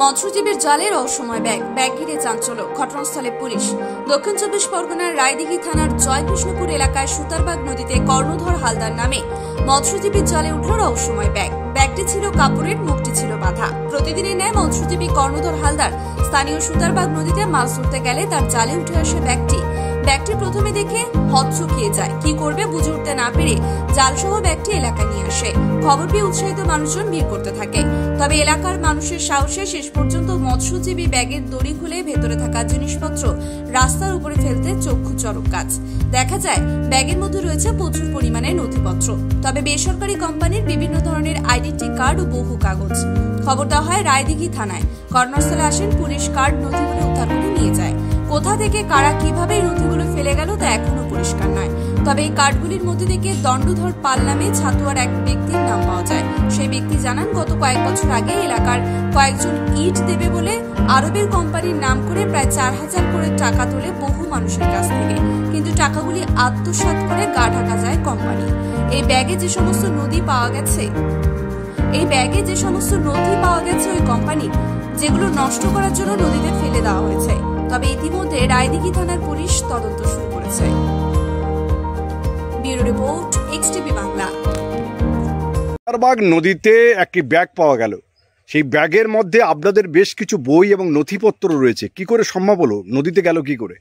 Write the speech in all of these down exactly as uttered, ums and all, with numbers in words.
মৎস্যজীবীর জালে রহস্যময় bag bag ঘিরে চাঞ্চল্য। ঘটনাস্থলে পুলিশ। দক্ষিণ চব্বিশ পরগনার রায়দিঘি থানার জয়কৃষ্ণপুর এলাকায় সুতারবাগ নদীতে কর্ণধর হালদার নামে মৎস্যজীবীর জালে উঠল রহস্যময় ব্যাগ। ব্যাগটি ছিল কাপড়ের, মুখটি ছিল বাঁধা। প্রতিদিনের ন্যায় মৎস্যজীবী কর্ণধর হালদার স্থানীয় সুতারবাগ নদীতে মাছ ধরতে গেলে তার জালে উঠে আসে ব্যাগটি। ব্যাগটি প্রথমে দেখে হকচকিয়ে যায়, কি করবে বুঝে উঠতে না পেরে জালসহ ব্যাগটি এলাকায় নিয়ে আসে। খবর পেয়ে উৎসাহিত মানুষজন ভিড় করতে থাকে। তবে এলাকার মানুষের সাহসে শেষ পর্যন্ত মৎস্যজীবী ব্যাগের দড়ি খুলে ভেতরে থাকা জিনিসপত্র রাস্তার উপরে ফেলতে চক্ষু চড়ক কাজ। দেখা যায় ব্যাগের মধ্যে রয়েছে প্রচুর পরিমাণে নথিপত্র, তবে বেসরকারি কোম্পানির বিভিন্ন ধরনের আইডেন্টি কার্ড ও বহু কাগজ। খবর দেওয়া হয় রায়দিঘি থানায়। ঘটনাস্থলে আসেন পুলিশ। কার্ড নথিগুলো উদ্ধার করে নিয়ে যায়। কোথা থেকে কারা কিভাবে এই নথিগুলো ফেলে গেল তা এখনো পরিষ্কার নয়। তবে এই কার্ডগুলির মধ্যে থেকে দণ্ডধর পাল নামে ছাতুয়ার এক ব্যক্তির নাম পাওয়া যায়। সেই ব্যক্তি জানান, গত কয়েক বছর আগে এলাকার কয়েকজন ইট দেবে বলে আরবের কোম্পানির নাম করে প্রায় চার হাজার করে টাকা তোলে বহু মানুষের কাছ থেকে, কিন্তু টাকাগুলি আত্মসাৎ করে গা ঢাকা যায় কোম্পানি। এই ব্যাগে যে সমস্ত নথি পাওয়া গেছে এই ব্যাগে যে সমস্ত নথি পাওয়া গেছে ওই কোম্পানি, যেগুলো নষ্ট করার জন্য নদীতে ফেলে দেওয়া হয়েছে। তবে ইতিমধ্যে রায়দিঘি থানার পুলিশ তদন্ত শুরু করেছে। Bureau report, XTV Bangla. Sutarbag নদীতে একটি ব্যাগ পাওয়া গেল। সেই ব্যাগের মধ্যে আপনাদের বেশ কিছু বই এবং নথিপত্র রয়েছে। কি করে সম্ভব হলো? নদীতে গেল কি করে?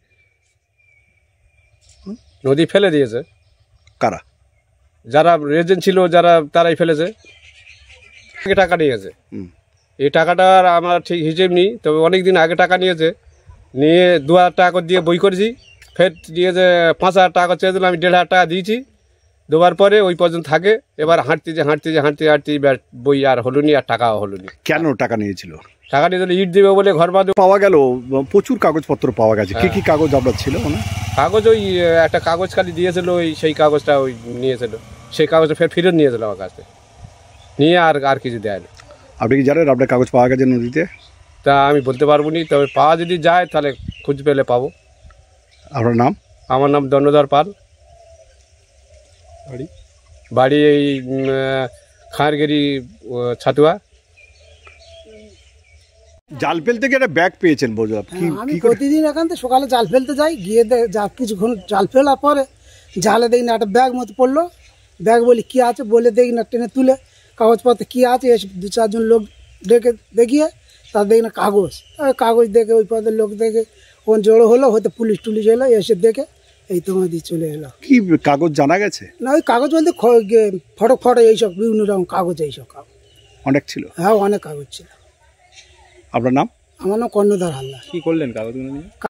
নদী ফেলে দিয়েছে। কারা? যারা রেজেন্ট ছিল, যারা তারাই ফেলেছে। টাকা নিয়েছে। এই টাকাটার আমার ঠিক হিসেব নেই, তবে অনেকদিন আগে টাকা নিয়েছে। নিয়ে দু হাজার টাকা দিয়ে বই করেছি, ফের দিয়েছে পাঁচ হাজার টাকা চেয়ে দিল, আমি দেড় হাজার টাকা দিয়েছি। দেওয়ার পরে ওই পর্যন্ত থাকে। এবার হাঁটতেছে হাঁটতেছে হাঁটতে হাঁটতে বই আর হলো নি, আর টাকাও হলো নি। কেন টাকা নিয়েছিল? টাকা নিয়ে ইট দেবে বলে ঘর বাঁধে। পাওয়া গেল প্রচুর কাগজপত্র পাওয়া গেছে। কি কি কাগজ আপনার ছিল? কাগজ ওই একটা কাগজ খালি দিয়েছিল, ওই সেই কাগজটা ওই নিয়েছিল। সেই কাগজটা ফের ফেরত নিয়েছিল আমার কাছে, নিয়ে আর আর কিছু দেয় না। আপনি কি জানেন আপনার কাগজ পাওয়া গেছে নদীতে? তা আমি বলতে পারবো না, তবে পাওয়া যদি যায় তাহলে খুঁজ পেলে পাবো। আপনার নাম? আমার নাম দণ্ডধর পাল। বাড়ি বাড়ি এই খাঁড়গেরি, ছাতুয়া। জাল ফেলতে গিয়ে একটা ব্যাগ পেয়েছেন বুঝলাম। আমি প্রতিদিন এখান থেকে সকালে জাল ফেলতে যাই, গিয়ে যা কিছুক্ষণ জাল ফেলার পরে জালে দেখি না একটা ব্যাগ মতো পড়লো। ব্যাগ বলি কি আছে, বলে দেখি না টেনে তুলে কাগজপত্র কি আছে, এসে দু চারজন লোক ডেকে দেখিয়ে তার দেখি না কাগজ। কাগজ দেখে ওই পদের লোক দেখে কোন জড়ো হলো, হয়তো পুলিশ টুলিশ এলো, এসে দেখে এই তোমার দিয়ে চলে এলো। কি কাগজ জানা গেছে? না ওই কাগজ বলতে ফটো ফটো এইসব বিভিন্ন রকম কাগজ, এইসব কাগজ অনেক ছিল। হ্যাঁ অনেক কাগজ ছিল। আপনার নাম? আমার নাম কর্ণধর হালদার। কি করলেন কাগজগুলো নিয়ে?